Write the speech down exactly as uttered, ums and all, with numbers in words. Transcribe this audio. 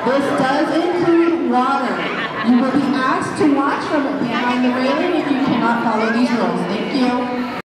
This does include water. You will be asked to watch from behind the railing if you cannot follow these rules. Thank you.